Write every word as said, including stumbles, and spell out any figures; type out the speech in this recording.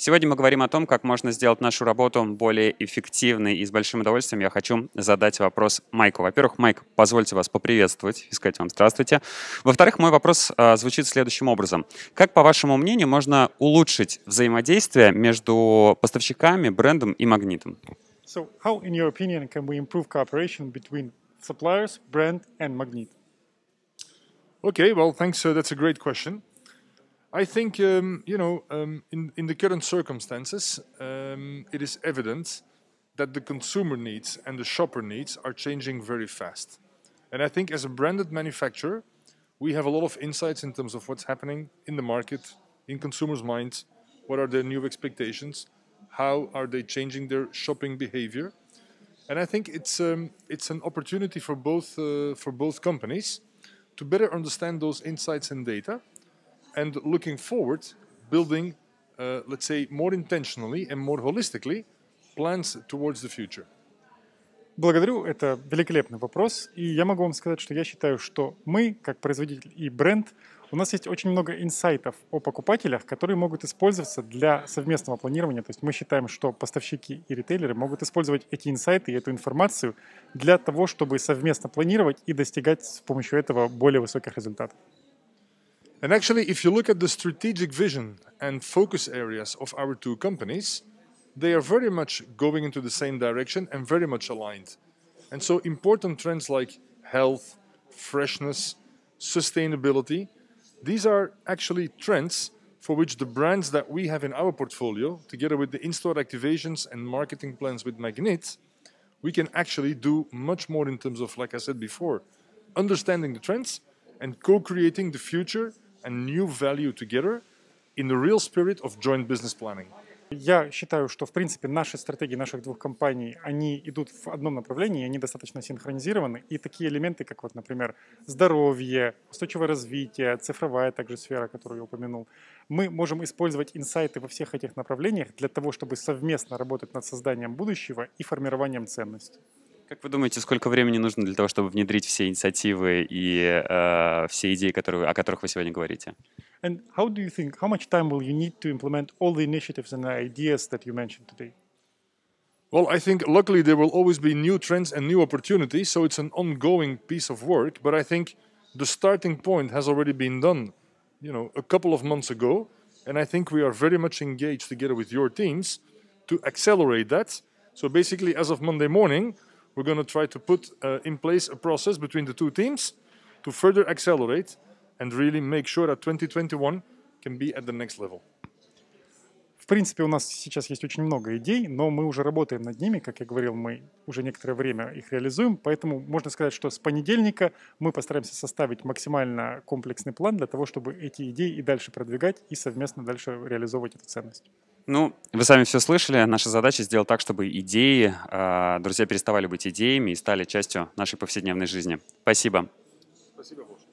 Сегодня мы говорим о том, как можно сделать нашу работу более эффективной, и с большим удовольствием я хочу задать вопрос Майку. Во-первых, Майк, позвольте вас поприветствовать и сказать вам здравствуйте. Во-вторых, мой вопрос а, звучит следующим образом. Как, по вашему мнению, можно улучшить взаимодействие между поставщиками, брендом и магнитом? So, how, in your opinion, can we improve cooperation between suppliers, brand, and Magnet? Okay, well, thanks. Uh, that's a great question. I think, um, you know, um, in, in the current circumstances, um, it is evident that the consumer needs and the shopper needs are changing very fast. And I think as a branded manufacturer, we have a lot of insights in terms of what's happening in the market, in consumers' minds, what are their new expectations, how are they changing their shopping behavior. And I think it's, um, it's an opportunity for both, uh, for both companies to better understand those insights and data, and looking forward, building, uh, let's say, more intentionally and more holistically, plans towards the future. Благодарю, это великолепный вопрос. И я могу вам сказать, что я считаю, что мы, как производитель и бренд, у нас есть очень много инсайтов о покупателях, которые могут использоваться для совместного планирования. То есть мы считаем, что поставщики и ритейлеры могут использовать эти инсайты и эту информацию для того, чтобы совместно планировать и достигать с помощью этого более высоких результатов. And actually, if you look at the strategic vision and focus areas of our two companies, they are very much going into the same direction and very much aligned. And so important trends like health, freshness, sustainability, these are actually trends for which the brands that we have in our portfolio, together with the in-store activations and marketing plans with Magnet, we can actually do much more in terms of, like I said before, understanding the trends and co-creating the future and new value together in the real spirit of joint business planning. Я считаю, что, в принципе, наши стратегии наших двух компаний, они идут в одном направлении, они достаточно синхронизированы. И такие элементы, как, вот, например, здоровье, устойчивое развитие, цифровая также сфера, которую я упомянул, мы можем использовать инсайты во всех этих направлениях для того, чтобы совместно работать над созданием будущего и формированием ценностей. Как вы думаете, сколько времени нужно для того, чтобы внедрить все инициативы и э, все идеи, которые, о которых вы сегодня говорите? And how do you think, how much time will you need to implement all the initiatives and ideas that you mentioned today? Well, I think luckily there will always be new trends and new opportunities, so it's an ongoing piece of work. But I think the starting point has already been done, you know, a couple of months ago, and I think we are very much engaged together with your teams to accelerate that. So basically, as of Monday morning, we're going to try to put uh, in place a process between the two teams to further accelerate and really make sure that twenty twenty-one can be at the next level. В принципе, у нас сейчас есть очень много идей, но мы уже работаем над ними, как я говорил, мы уже некоторое время их реализуем, поэтому можно сказать, что с понедельника мы постараемся составить максимально комплексный план для того, чтобы эти идеи и дальше продвигать и совместно дальше реализовывать эту ценность. Ну, вы сами все слышали. Наша задача сделать так, чтобы идеи, э, друзья, переставали быть идеями и стали частью нашей повседневной жизни. Спасибо. Спасибо, Гоша.